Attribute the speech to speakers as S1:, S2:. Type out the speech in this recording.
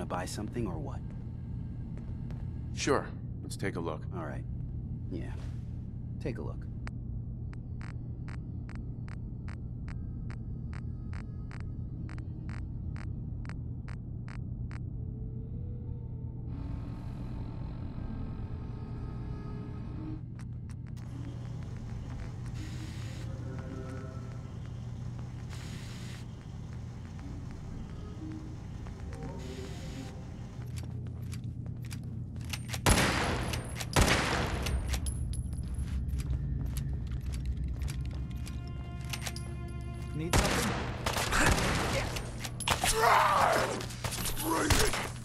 S1: to buy something or what?
S2: Sure. Let's take a look.
S1: All right. Yeah. Take a look.
S3: Need something?
S2: Bring it!